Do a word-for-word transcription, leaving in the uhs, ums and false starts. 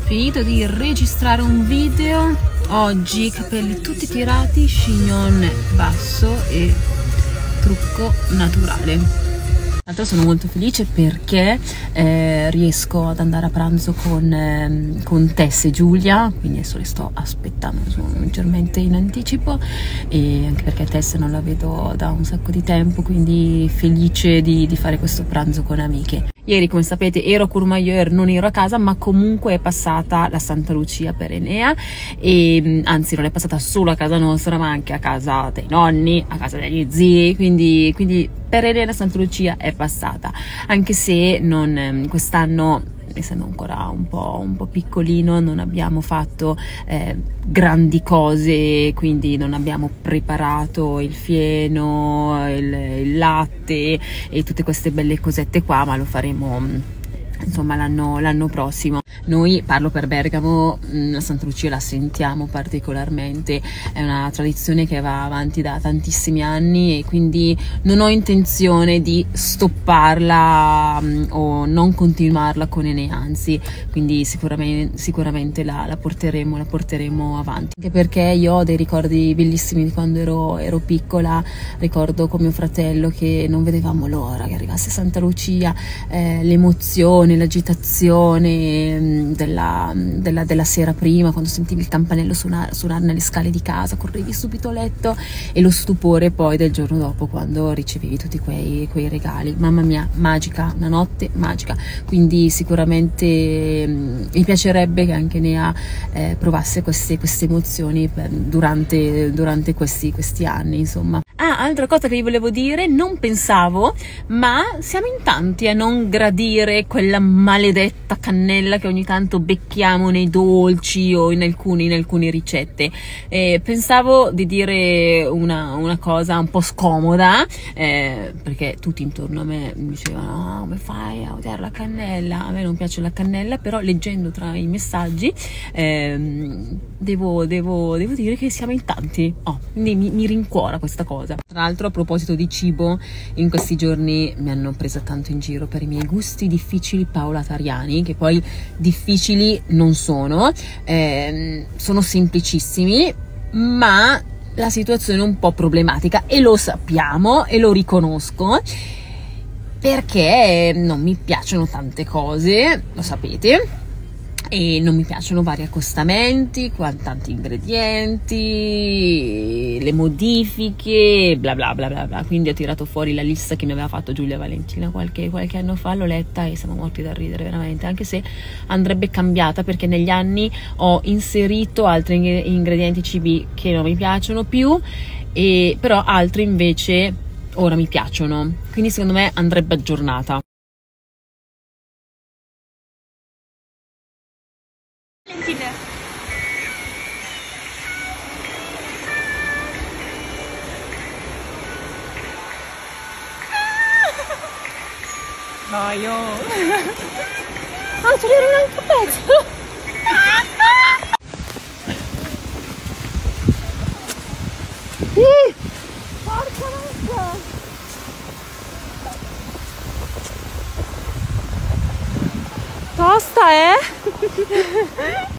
Finito di registrare un video, oggi capelli tutti tirati, chignon basso e trucco naturale. Tra l'altro sono molto felice perché eh, riesco ad andare a pranzo con, eh, con Tess e Giulia, quindi adesso le sto aspettando, sono leggermente in anticipo, e anche perché Tess non la vedo da un sacco di tempo, quindi felice di, di fare questo pranzo con amiche. Ieri, come sapete, ero a Courmayeur, non ero a casa, ma comunque è passata la Santa Lucia per Enea, e anzi non è passata solo a casa nostra, ma anche a casa dei nonni, a casa degli zii, quindi, quindi per Enea la Santa Lucia è passata, anche se non quest'anno, essendo ancora un po', un po' piccolino, non abbiamo fatto eh, grandi cose, quindi non abbiamo preparato il fieno, il, il latte e tutte queste belle cosette qua, ma lo faremo insomma l'anno l'anno prossimo. Noi, parlo per Bergamo, la Santa Lucia la sentiamo particolarmente, è una tradizione che va avanti da tantissimi anni e quindi non ho intenzione di stopparla um, o non continuarla con Enea, anzi, quindi sicuramente, sicuramente la, la, porteremo, la porteremo avanti, anche perché io ho dei ricordi bellissimi di quando ero, ero piccola. Ricordo con mio fratello che non vedevamo l'ora che arrivasse Santa Lucia, eh, l'emozione, l'agitazione della, della, della sera prima, quando sentivi il campanello suonare, suonare nelle scale di casa, correvi subito a letto, e lo stupore poi del giorno dopo quando ricevevi tutti quei, quei regali. Mamma mia, magica, una notte magica, quindi sicuramente mh, mi piacerebbe che anche Nea eh, provasse queste, queste emozioni per, durante, durante questi, questi anni, insomma. Ah, altra cosa che vi volevo dire, non pensavo, ma siamo in tanti a non gradire quella maledetta cannella che ogni tanto becchiamo nei dolci o in alcune, in alcune ricette. Eh, pensavo di dire una, una cosa un po' scomoda, eh, perché tutti intorno a me mi dicevano: ah, come fai a odiare la cannella? A me non piace la cannella, però leggendo tra i messaggi eh, devo, devo, devo dire che siamo in tanti, oh, quindi mi, mi rincuora questa cosa. Tra l'altro, a proposito di cibo, in questi giorni mi hanno presa tanto in giro per i miei gusti difficili paulatariani, che poi difficili non sono, eh, sono semplicissimi, ma la situazione è un po' problematica e lo sappiamo e lo riconosco, perché non mi piacciono tante cose, lo sapete, e non mi piacciono vari accostamenti, tanti ingredienti, le modifiche, bla bla bla bla bla. Quindi ho tirato fuori la lista che mi aveva fatto Giulia Valentina qualche, qualche anno fa, l'ho letta e siamo morti da ridere veramente, anche se andrebbe cambiata, perché negli anni ho inserito altri ingredienti cibi che non mi piacciono più, e però altri invece ora mi piacciono, quindi secondo me andrebbe aggiornata. No, io... Ah, ce n'era un altro pezzo! uh, porca vacca! Tosta, eh?